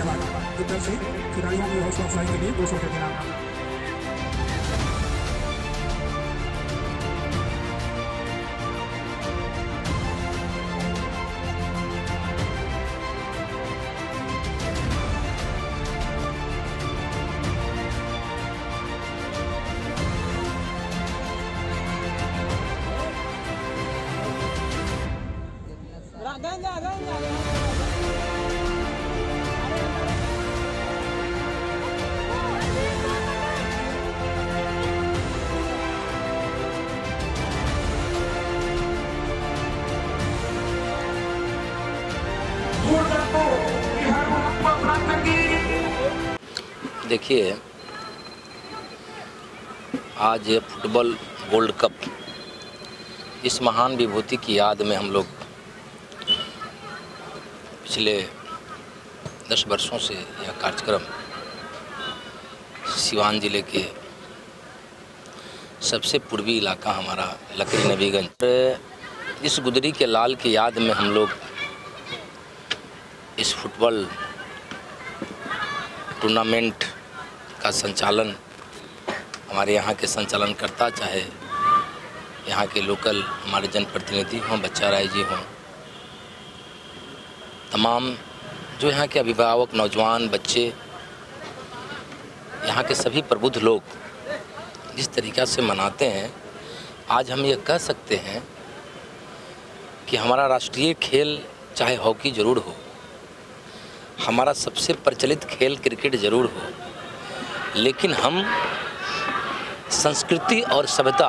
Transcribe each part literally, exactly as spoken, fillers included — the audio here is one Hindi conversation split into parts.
के बाद एक तरफ से खिलाड़ियों की हौसला अफजाई के लिए दो सौ रुपये इनाम। देखिए, आज फुटबॉल गोल्ड कप, इस महान विभूति की याद में हम लोग पिछले दस वर्षों से यह कार्यक्रम सिवान जिले के सबसे पूर्वी इलाका हमारा लकड़ी नबीगंज, इस गुदरी के लाल की याद में हम लोग इस फुटबॉल टूर्नामेंट का संचालन हमारे यहाँ के संचालनकर्ता, चाहे यहाँ के लोकल हमारे जनप्रतिनिधि हों, बच्चा राय जी हों, तमाम जो यहाँ के अभिभावक, नौजवान, बच्चे, यहाँ के सभी प्रबुद्ध लोग जिस तरीक़ा से मनाते हैं, आज हम ये कह सकते हैं कि हमारा राष्ट्रीय खेल चाहे हॉकी ज़रूर हो, हमारा सबसे प्रचलित खेल क्रिकेट ज़रूर हो, लेकिन हम संस्कृति और सभ्यता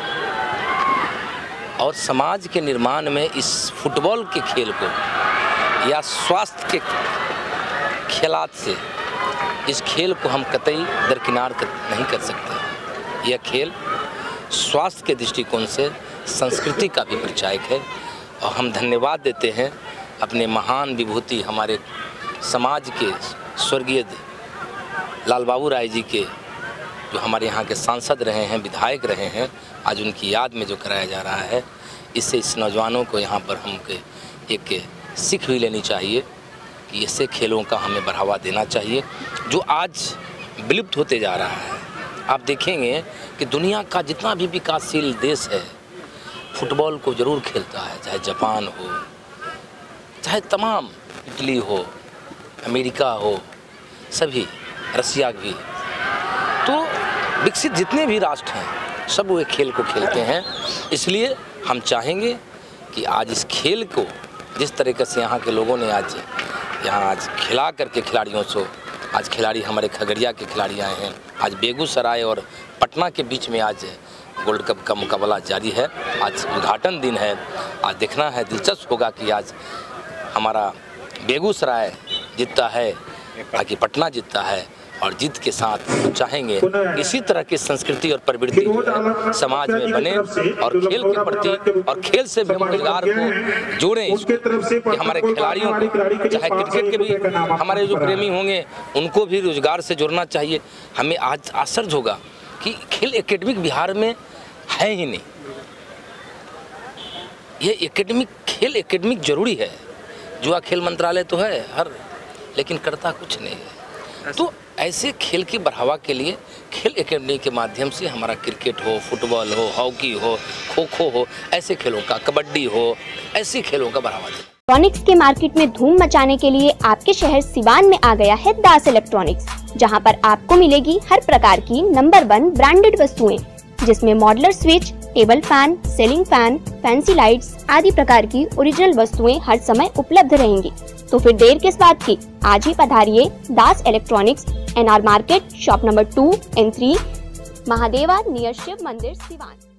और समाज के निर्माण में इस फुटबॉल के खेल को या स्वास्थ्य के खेलात से इस खेल को हम कतई दरकिनार कर, नहीं कर सकते। यह खेल स्वास्थ्य के दृष्टिकोण से संस्कृति का भी परिचायक है और हम धन्यवाद देते हैं अपने महान विभूति हमारे समाज के स्वर्गीय लाल बाबू राय जी के, जो हमारे यहाँ के सांसद रहे हैं, विधायक रहे हैं, आज उनकी याद में जो कराया जा रहा है, इससे इस नौजवानों को यहाँ पर हमके एक सीख भी लेनी चाहिए कि ऐसे खेलों का हमें बढ़ावा देना चाहिए जो आज विलुप्त होते जा रहा है। आप देखेंगे कि दुनिया का जितना भी विकासशील देश है फुटबॉल को ज़रूर खेलता है, चाहे जापान हो, चाहे तमाम इटली हो, अमेरिका हो, सभी, रसिया भी, तो विकसित जितने भी राष्ट्र हैं सब वो खेल को खेलते हैं। इसलिए हम चाहेंगे कि आज इस खेल को जिस तरीके से यहाँ के लोगों ने आज यहाँ आज खिला करके खिलाड़ियों से, आज खिलाड़ी हमारे खगड़िया के खिलाड़ी आए हैं, आज बेगूसराय और पटना के बीच में आज गोल्ड कप का मुकाबला जारी है। आज उद्घाटन दिन है, आज देखना है, दिलचस्प होगा कि आज हमारा बेगूसराय जीतता है बाकी पटना जीतता है, और जीत के साथ चाहेंगे इसी तरह की संस्कृति और प्रवृत्ति जो है समाज में बने और खेल के प्रति और खेल से भी हम रोजगार को जोड़ें, कि हमारे खिलाड़ियों को, चाहे क्रिकेट के भी हमारे जो प्रेमी होंगे उनको भी रोजगार से जोड़ना चाहिए। हमें आज आश्चर्य होगा कि खेल एकेडमिक बिहार में है ही नहीं। ये एकेडमिक खेल एकेडमिक जरूरी है, जुआ खेल मंत्रालय तो है हर, लेकिन करता कुछ नहीं है। तो ऐसे खेल की बढ़ावा के लिए खेल एकेडमी के माध्यम से हमारा क्रिकेट हो, फुटबॉल हो, हॉकी हो, खो खो हो, ऐसे खेलों का, कबड्डी हो, ऐसे खेलों का बढ़ावा दें। इलेक्ट्रॉनिक्स के मार्केट में धूम मचाने के लिए आपके शहर सिवान में आ गया है दास इलेक्ट्रॉनिक्स, जहां पर आपको मिलेगी हर प्रकार की नंबर वन ब्रांडेड वस्तुएं, जिसमें modular switch, table fan, ceiling fan, fancy lights आदि प्रकार की ओरिजिनल वस्तुएं हर समय उपलब्ध रहेंगी। तो फिर देर किस बात की, आज ही पधारिए Das electronics, N R market, shop number two and three, Mahadeva near Shiv मंदिर, सिवान।